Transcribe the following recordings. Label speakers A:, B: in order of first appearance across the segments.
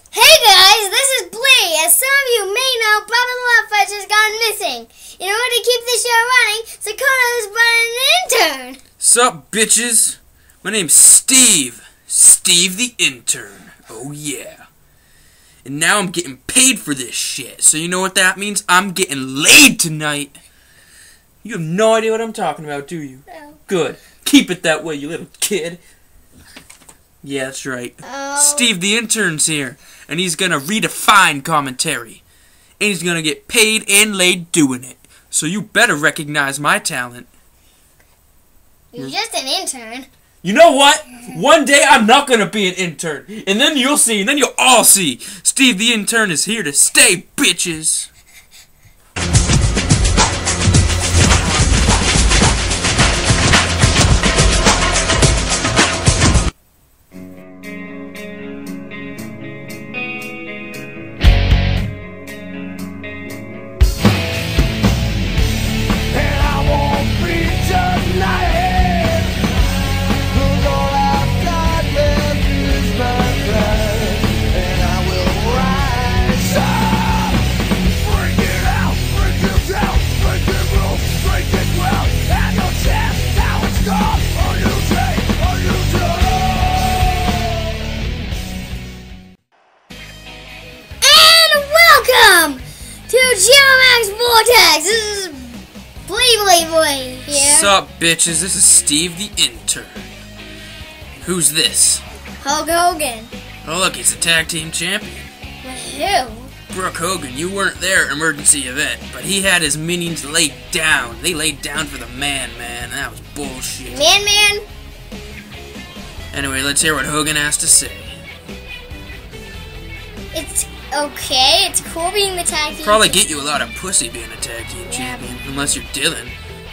A: Hey guys, this is Blee. As some of you may know, Bubba the Love Fudge has gone missing. In order to keep the show running, Sakoda has brought in an intern.
B: Sup, bitches? My name's Steve. Steve the intern. Oh yeah. And now I'm getting paid for this shit. So you know what that means? I'm getting laid tonight. You have no idea what I'm talking about, do you?
A: No.
B: Good. Keep it that way, you little kid. Yeah, that's right. Steve the intern's here. And he's gonna redefine commentary. And he's gonna get paid and laid doing it. So you better recognize my talent.
A: You're just an intern.
B: You know what? One day I'm not gonna be an intern. And then you'll see, and then you'll all see. Steve the intern is here to stay, bitches.
A: Jeri-MAX Vortex. This is Blee Blee Blee here.
B: Sup, bitches? This is Steve the intern. Who's this?
A: Hulk Hogan.
B: Oh, look, he's a tag team champion.
A: Who?
B: Brooke Hogan. You weren't there at emergency event, but he had his minions laid down. They laid down for the man. That was bullshit.
A: Man.
B: Anyway, let's hear what Hogan has to say.
A: It's okay, it's cool being the tag team.
B: Probably get you a lot of pussy being a tag team champion, unless you're Dylan.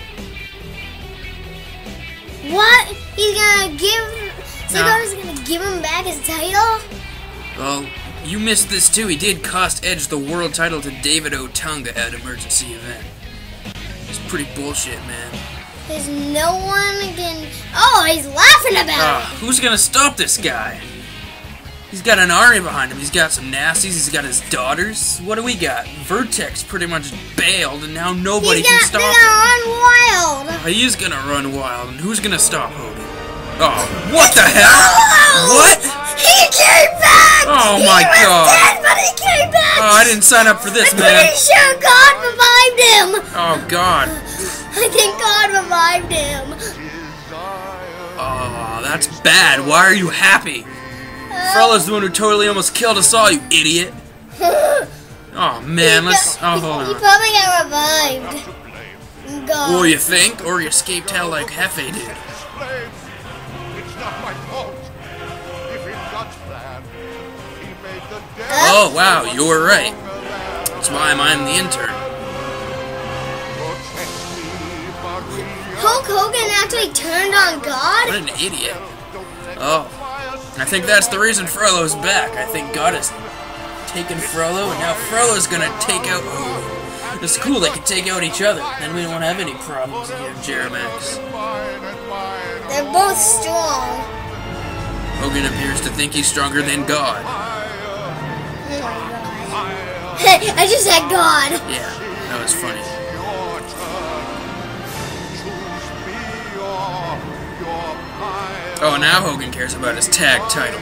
A: What? He's gonna give... Sakoda's gonna give him back his title?
B: Well, you missed this too. He did cost Edge the world title to David Otunga at emergency event. It's pretty bullshit, man.
A: There's no one can... Oh, he's laughing about it!
B: Who's gonna stop this guy? He's got an army behind him. He's got some nasties. He's got his daughters. What do we got? Vertex pretty much bailed, and now nobody can stop him.
A: He's gonna run wild.
B: He is gonna run wild, and who's gonna stop Hogan? Oh, what the hell? What?
A: He came back!
B: Oh my God!
A: He was dead, but he came back!
B: Oh, I didn't sign up for this,
A: I'm
B: man.
A: pretty sure God revived him.
B: Oh God!
A: I think God revived him.
B: Oh, that's bad. Why are you happy? Frella's the one who totally almost killed us all, you idiot. Oh man, let's... Oh, hold on.
A: He probably got revived. God.
B: Or you think? Or you escaped hell like Hefe did. Oh wow, you were right. That's why I'm the intern.
A: Hulk Hogan actually turned on God?
B: What an idiot. Oh. I think that's the reason Frollo's back. I think God has taken Frollo, and now Frollo's gonna take out Hogan. It's cool, they can take out each other. Then we won't have any problems here, Jeri-MAX.
A: They're both strong.
B: Hogan appears to think he's stronger than God.
A: Oh my God. Hey, I just said God.
B: Yeah, that was funny. Oh, now Hogan cares about his tag title.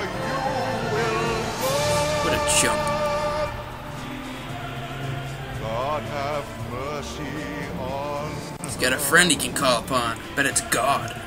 B: What a chump. He's got a friend he can call upon. Bet it's God.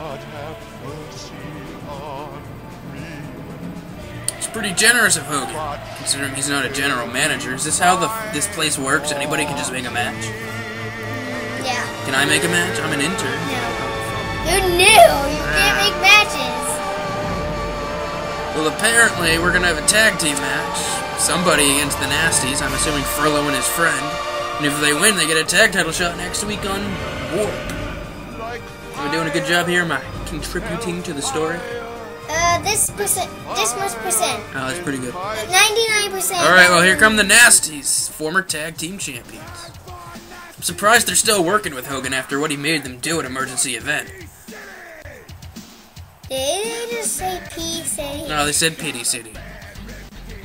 B: It's pretty generous of Hogan, considering he's not a general manager. Is this how this place works? Anybody can just make a match?
A: Yeah.
B: Can I make a match? I'm an intern.
A: No. You're new. You can't make matches.
B: Well, apparently we're gonna have a tag team match. Somebody against the Nasties. I'm assuming Frollo and his friend. And if they win, they get a tag title shot next week on Warp. Am I doing a good job here? Am I contributing to the story?
A: This much percent.
B: Oh, that's pretty good.
A: 99%.
B: Alright, well, here come the Nasties, former tag team champions. I'm surprised they're still working with Hogan after what he made them do at emergency event.
A: Did they just say P City?
B: No, they said Pity City.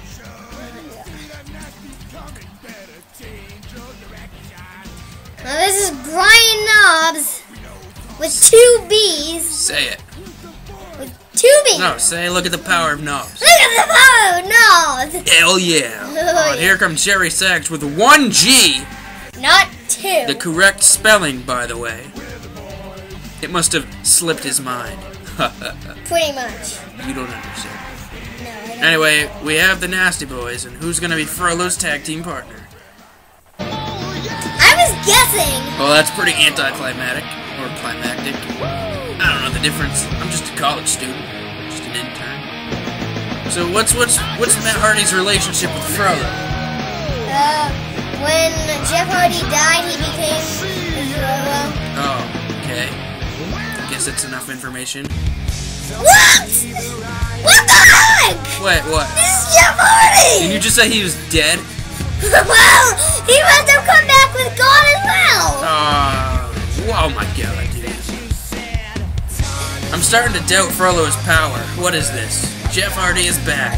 A: Now this is Brian Knobs with 2 B's.
B: Say it.
A: With 2 B's.
B: No, say look at the power of Knobs.
A: Look at the power of Knobs.
B: Hell yeah. Oh, and here comes Jeri-MAX with 1 G.
A: Not 2.
B: The correct spelling, by the way. It must have slipped his mind.
A: Pretty much.
B: You don't understand.
A: No, I don't.
B: Anyway, we have the Nasty Boys, and who's gonna be Furlow's tag team partner?
A: I was guessing.
B: Well, that's pretty anticlimactic, or climactic. I don't know the difference. I'm just a college student, just an intern. So what's Matt Hardy's relationship with Furlow?
A: When Jeff Hardy died, he became Furlow.
B: Oh, okay. I guess that's enough information.
A: What? What the heck?
B: Wait, what?
A: This is Jeff Hardy!
B: Didn't you just say he was dead?
A: Well, he must have come back with God as well!
B: Oh my god, dude. I'm starting to doubt Furlow's power. What is this? Jeff Hardy is back.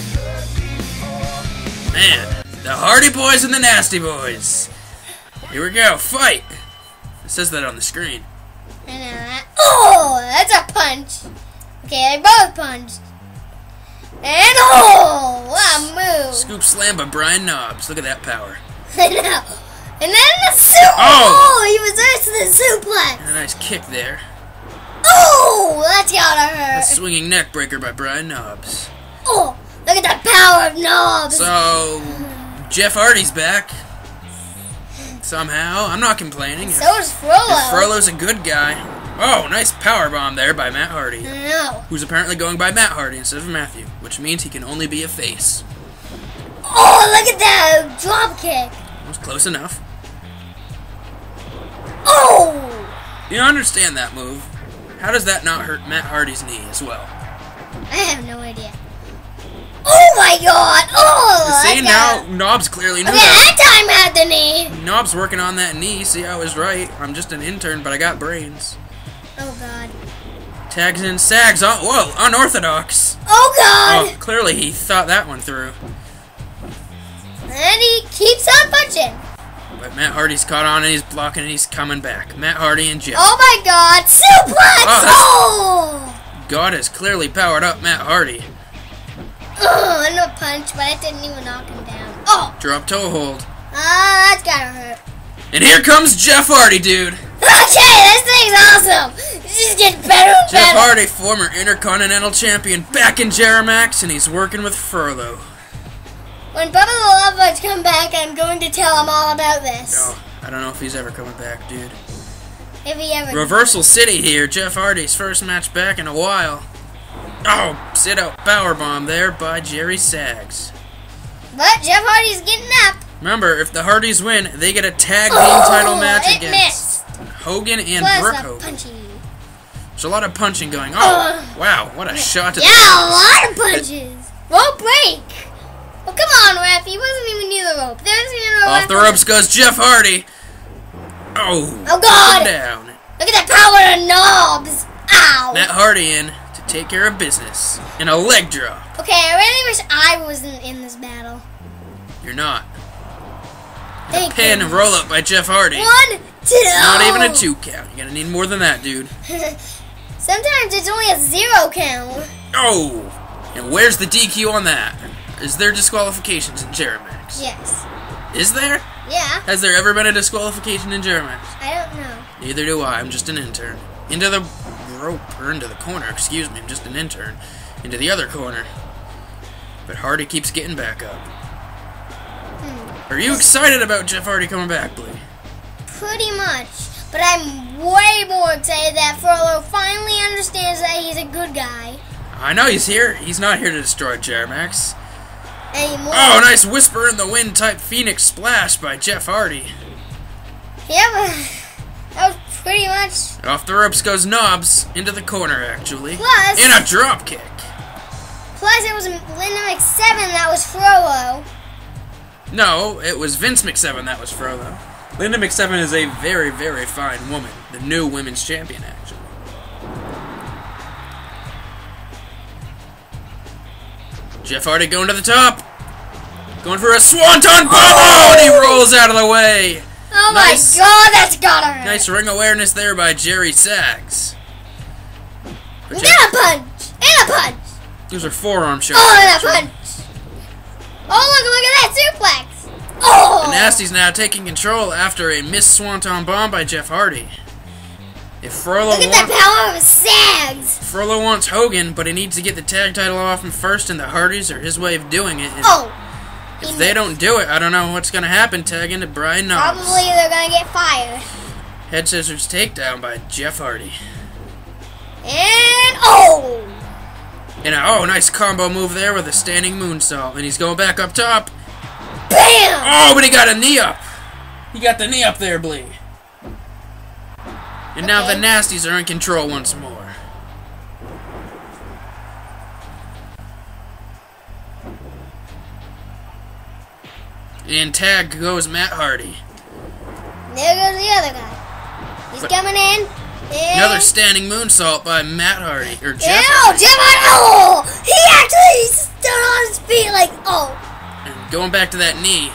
B: Man, the Hardy Boys and the Nasty Boys. Here we go, fight! It says that on the screen.
A: I know that. Oh, that's a punch. Okay, they both punched. And oh, what a move.
B: Scoop slam by Brian Knobs. Look at that power.
A: I know. And then the super. Oh, he reversed the suplex.
B: And a nice kick there.
A: Oh, that's gotta hurt.
B: A swinging neck breaker by Brian Knobs.
A: Oh, look at that power of Knobs.
B: So, Jeff Hardy's back. Somehow. I'm not complaining.
A: So is Furlow.
B: Furlow's a good guy. Oh, nice power bomb there by Matt Hardy.
A: No.
B: Who's apparently going by Matt Hardy instead of Matthew, which means he can only be a face.
A: Oh, look at that drop kick.
B: That was close enough.
A: Oh!
B: You don't understand that move. How does that not hurt Matt Hardy's knee as well?
A: I have no idea. Oh my god! Oh!
B: See, now Knobs clearly knew
A: okay,
B: that.
A: that time had the knee.
B: Knobs working on that knee. See, I was right. I'm just an intern, but I got brains.
A: Oh god.
B: Tags and sags. Oh, whoa, unorthodox.
A: Oh god!
B: Oh, clearly he thought that one through.
A: And he keeps on punching.
B: But Matt Hardy's caught on and he's blocking and he's coming back. Matt Hardy and Jeff.
A: Oh my god! Suplex! Oh!
B: God has clearly powered up Matt Hardy.
A: Oh, and a punch, but it didn't even knock him down. Oh!
B: Drop toe hold.
A: Ah, that's gotta hurt.
B: And here comes Jeff Hardy, dude.
A: Okay, this thing's awesome. This is getting better and
B: Jeff
A: better.
B: Hardy, former Intercontinental Champion, back in Jeri-MAX, and he's working with Furlow.
A: When Bubba the Love Fudge come back, I'm going to tell him all about this.
B: Oh, I don't know if he's ever coming back, dude.
A: If he ever
B: Reversal City here. Jeff Hardy's first match back in a while. Oh, sit-out powerbomb there by Jeri-MAX.
A: But Jeff Hardy's getting up.
B: Remember, if the Hardys win, they get a tag team title match
A: it
B: against
A: missed.
B: Hogan and
A: Plus
B: Brooke
A: a
B: Hogan.
A: punchy.
B: There's a lot of punching going on. Oh, wow, what a shot to the
A: Yeah, a lot of punches. Rope break. Well, come on, ref. He wasn't even near the rope. There's your
B: Off the ropes goes Jeff Hardy. Oh,
A: oh God.
B: down.
A: Look at that power of Knobs. Ow.
B: Matt Hardy in to take care of business. And a leg drop.
A: Okay, I really wish I wasn't in this battle.
B: You're not.
A: Thank
B: Pin
A: you.
B: and roll up by Jeff Hardy.
A: 1, 2.
B: Not even a 2 count. You're gonna need more than that, dude.
A: Sometimes it's only a 0 count.
B: Oh! And where's the DQ on that? Is there disqualifications in Jeri-MAX?
A: Yes.
B: Is there?
A: Yeah.
B: Has there ever been a disqualification in Jeri-MAX?
A: I don't know.
B: Neither do I. I'm just an intern. Into the rope, or into the corner, excuse me. I'm just an intern. Into the other corner. But Hardy keeps getting back up. Are you excited about Jeff Hardy coming back, Blee?
A: Pretty much. But I'm way more excited that Furlow finally understands that he's a good guy.
B: I know he's here. He's not here to destroy Jeri-MAX.
A: Anymore.
B: Oh, nice whisper in the wind type Phoenix splash by Jeff Hardy.
A: Yeah, but that was pretty much.
B: Off the ropes goes Knobs. Into the corner, actually.
A: Plus.
B: In a drop kick.
A: Plus, it was Linda McSeven that was Frollo.
B: No, it was Vince McSeven that was Furlow. Linda McSeven is a very, very fine woman. The new women's champion, actually. Jeff Hardy going to the top. Going for a swanton bomb. Oh, and he rolls out of the way.
A: Oh
B: Nice.
A: my god, that's gotta hurt.
B: Nice ring awareness there by Jeri-MAX.
A: And a punch! And a punch!
B: Those are forearm shots.
A: Oh, and a punch! Oh, look at that suplex! Oh!
B: The Nasty's now taking control after a missed Swanton Bomb by Jeff Hardy. If Frollo
A: Look at that power of Sags!
B: Frollo wants Hogan, but he needs to get the tag title off him first, and the Hardys are his way of doing it. And if they don't do it, I don't know what's going to happen. Tag into Brian Knobs.
A: Probably they're gonna get fired.
B: Head scissors takedown by Jeff Hardy.
A: And oh!
B: And oh, nice combo move there with a standing moonsault. And he's going back up top.
A: BAM!
B: Oh, but he got a knee up. He got the knee up there, Blee. And now the Nasties are in control once more. And tag goes Matt Hardy.
A: There goes the other guy. He's coming in. And
B: Another standing moonsault by Matt Hardy. Or Jeff
A: Jeff
B: Hardy.
A: Hardy. Oh! He actually stood on his feet like, oh.
B: And going back to that knee.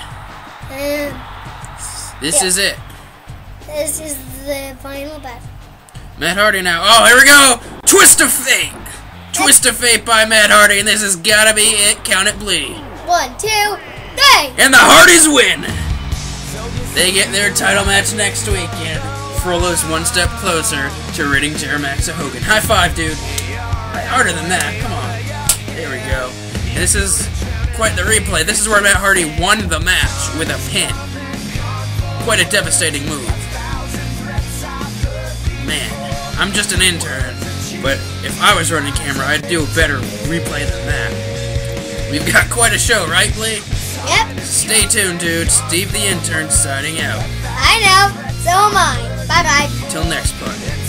B: This is it.
A: This is the final battle.
B: Matt Hardy now. Oh, here we go. Twist of fate. Twist of fate by Matt Hardy. And this has got to be it. Count it, Blee.
A: 1, 2, 3.
B: And the Hardys win. They get their title match next week. And Frollo's one step closer to ridding Jeri-MAX of Hogan. High five, dude. Harder than that. Come on. There we go. And this is quite the replay. This is where Matt Hardy won the match with a pin. Quite a devastating move. Man, I'm just an intern, but if I was running camera, I'd do a better replay than that. We've got quite a show, right, Blee?
A: Yep.
B: Stay tuned, dude. Steve the intern signing out.
A: I know. So am I. Bye-bye.
B: Till next part.